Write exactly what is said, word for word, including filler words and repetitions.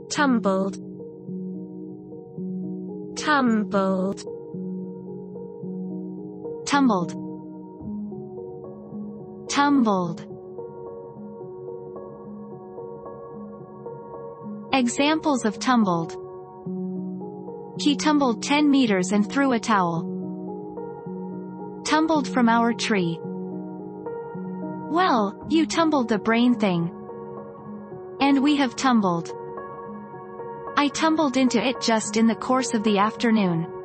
Tumbled. Tumbled. Tumbled. Tumbled. Examples of tumbled. He tumbled ten meters and threw a towel. Tumbled from our tree. Well, you tumbled the brain thing. And we have tumbled. I tumbled into it just in the course of the afternoon.